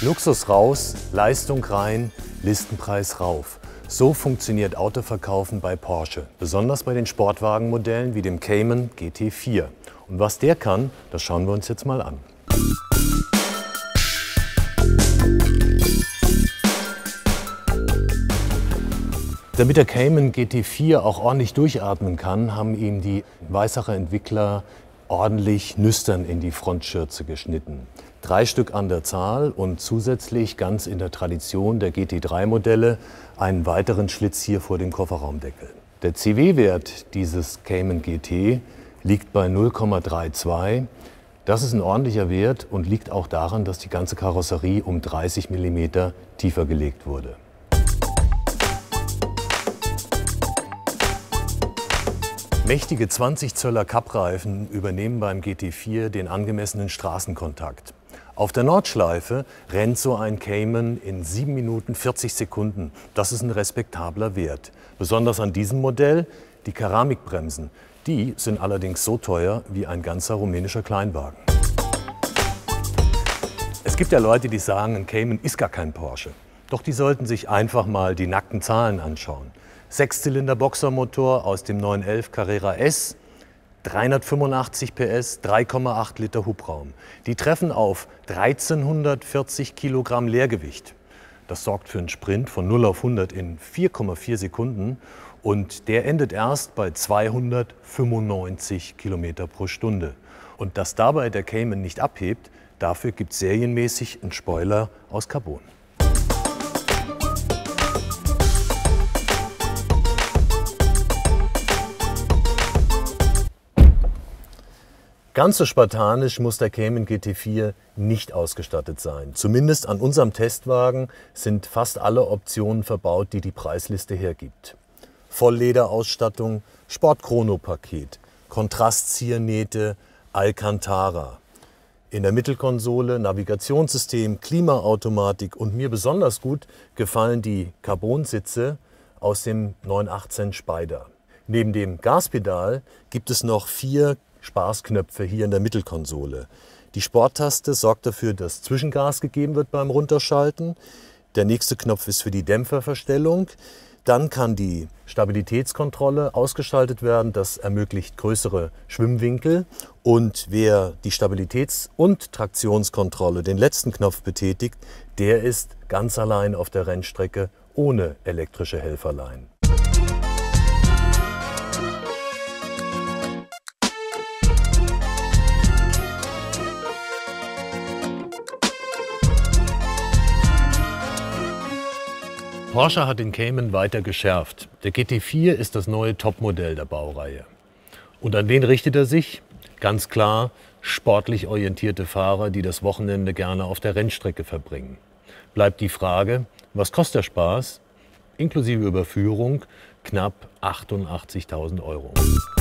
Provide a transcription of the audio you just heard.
Luxus raus, Leistung rein, Listenpreis rauf. So funktioniert Autoverkaufen bei Porsche, besonders bei den Sportwagenmodellen wie dem Cayman GT4. Und was der kann, das schauen wir uns jetzt mal an. Damit der Cayman GT4 auch ordentlich durchatmen kann, haben ihm die Weissacher Entwickler ordentlich nüstern in die Frontschürze geschnitten. 3 Stück an der Zahl und zusätzlich, ganz in der Tradition der GT3-Modelle, einen weiteren Schlitz hier vor dem Kofferraumdeckel. Der CW-Wert dieses Cayman GT liegt bei 0,32. Das ist ein ordentlicher Wert und liegt auch daran, dass die ganze Karosserie um 30 mm tiefer gelegt wurde. Mächtige 20 Zöller Cup-Reifen übernehmen beim GT4 den angemessenen Straßenkontakt. Auf der Nordschleife rennt so ein Cayman in 7 Minuten 40 Sekunden. Das ist ein respektabler Wert. Besonders an diesem Modell die Keramikbremsen. Die sind allerdings so teuer wie ein ganzer rumänischer Kleinwagen. Es gibt ja Leute, die sagen, ein Cayman ist gar kein Porsche. Doch die sollten sich einfach mal die nackten Zahlen anschauen. 6-Zylinder-Boxermotor aus dem 911 Carrera S, 385 PS, 3,8 Liter Hubraum. Die treffen auf 1340 Kilogramm Leergewicht. Das sorgt für einen Sprint von 0 auf 100 in 4,4 Sekunden und der endet erst bei 295 Kilometer pro Stunde. Und dass dabei der Cayman nicht abhebt, dafür gibt es serienmäßig einen Spoiler aus Carbon. Ganz so spartanisch muss der Cayman GT4 nicht ausgestattet sein. Zumindest an unserem Testwagen sind fast alle Optionen verbaut, die die Preisliste hergibt. Volllederausstattung, Sport-Chrono-Paket, Kontrastziernähte, Alcantara. In der Mittelkonsole Navigationssystem, Klimaautomatik und mir besonders gut gefallen die Carbonsitze aus dem 918 Spider. Neben dem Gaspedal gibt es noch 4 Spaßknöpfe hier in der Mittelkonsole. Die Sporttaste sorgt dafür, dass Zwischengas gegeben wird beim Runterschalten. Der nächste Knopf ist für die Dämpferverstellung. Dann kann die Stabilitätskontrolle ausgeschaltet werden. Das ermöglicht größere Schwimmwinkel. Und wer die Stabilitäts- und Traktionskontrolle, den letzten Knopf betätigt, der ist ganz allein auf der Rennstrecke ohne elektrische Helferlein. Porsche hat den Cayman weiter geschärft. Der GT4 ist das neue Topmodell der Baureihe. Und an wen richtet er sich? Ganz klar, sportlich orientierte Fahrer, die das Wochenende gerne auf der Rennstrecke verbringen. Bleibt die Frage, was kostet der Spaß? Inklusive Überführung knapp 88.000 €.